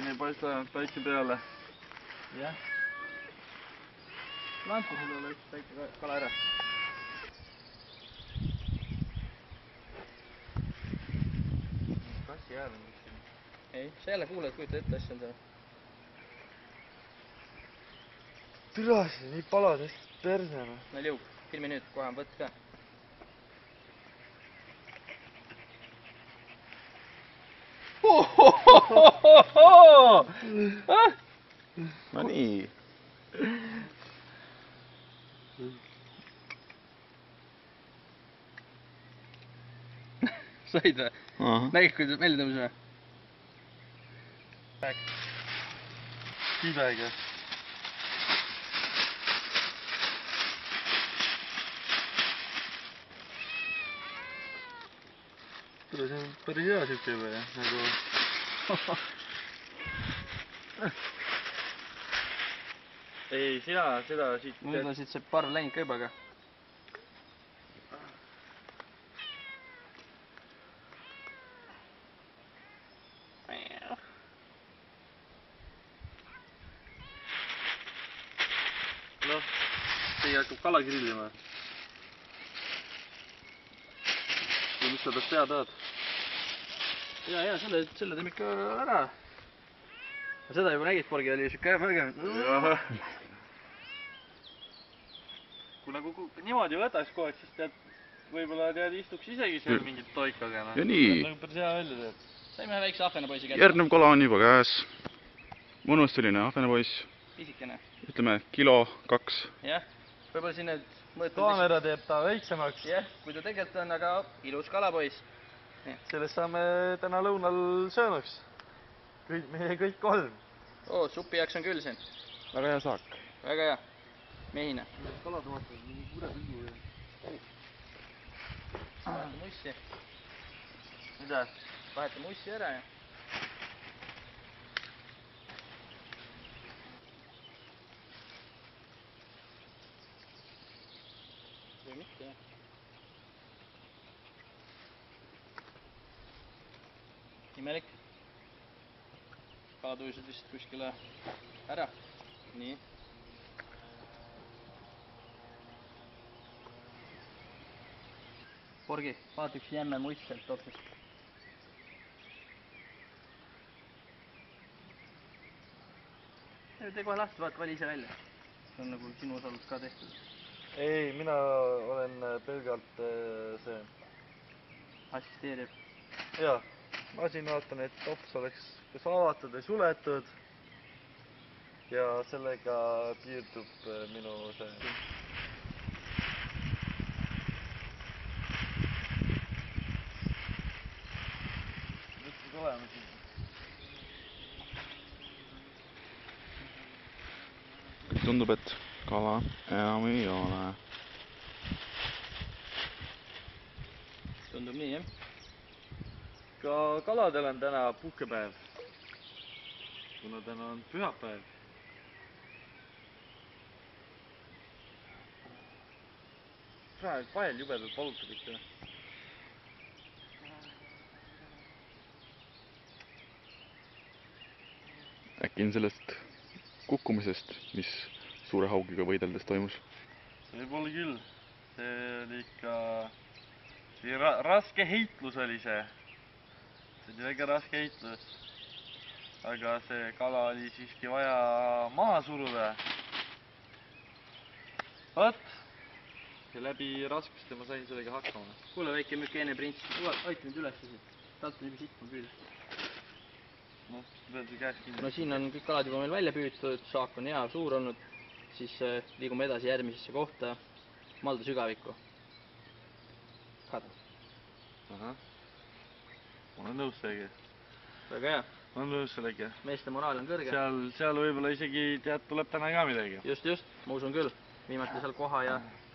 ei paista päike peale. jah. Lampu sulle oleks väike kala ära. Kassi hääl on kuskil. Ei, sa jälle kuuled, kujuta ette asja on seal. Türa, see nii paladest persena. No liug, filmi nüüd, kohe on võtt ka. No nii. Said või? Nägid, kuidas välja tõmbas või? Kibega. See on päris hea siuke või, nagu... Ei, sina seda siit... Nüüd on siit see parv läinud ka juba, aga... Noh, see hakkab kala grillima. Ja mis sa tast teha tahad? Ja, selle teeme ikka ära. Seda juba nägid, porgi oli siuke väga... Kui nagu niimoodi võtaks kogu aeg, siis tead, võib-olla tead, istuks isegi seal mingit toikaga. Ja nii. Nagu päris hea välja teeb. Saime ühe väikse ahvenapoisi kätte. Järgnev kala on juba käes. Mõnus selline ahvenapoiss. Pisikene. Ütleme, kilo, 2. Jah, võib-olla siin need mõõtud... Kaamera teeb ta väiksemaks. Jah, kui ta tegelikult on, aga ilus kalapoiss. Sellest saame täna lõunal söönuks. Meie kõik 3. Oo, supi jaoks on küll siin. Väga hea saak. Väga hea. Mehine. Kalad vaatavad, mingi kure pillu. Vaheta mussi. Mida? Vaheta mussi ära ja... Või mitte, jah. Imelik. Kalad ujusid vist kuskile ära. Nii. Porgi, vaata üks jämme muist sealt otsast. Tee kohe lahti, vaata, vali ise välja. See on nagu sinu osalus ka tehtud. Ei, mina olen pelgalt see... Assisteeriv. Jaa, ma siin vaatan, et tops oleks kas avatud või suletud. Ja sellega piirdub minu see... Võtsid olema siin. Tundub, et kala enam ei ole. Tundub nii, jah? Ka kaladel on täna puhkepäev. Kuna täna on pühapäev. Praegu pael jubedalt valutab ikka. Äkki on sellest kukkumisest, mis suure haugiga võideldes toimus? Võib-olla küll. See oli ikka... raske heitlus oli see. See oli väga raske heitlus. Aga see kala oli siiski vaja maha suruda. Võt! Ja läbi raskuste ma sain sellega hakkama. Kuule, väike mükeene prints. Aita nüüd üles siit. Taalt on juba sitma küll. Noh, pead see käest kinni. No siin on kõik kalad juba meil välja püütud, saak on hea, suur olnud. Siis liigume edasi järgmisesse kohta. Malda sügavikku. Kat. Ahah. Ma olen nõus sellega. Väga hea. Ma olen nõus sellega. Meeste moraal on kõrge. Seal võib-olla isegi tead, tuleb täna ka midagi. Just. Ma usun küll. Viimati seal koha ja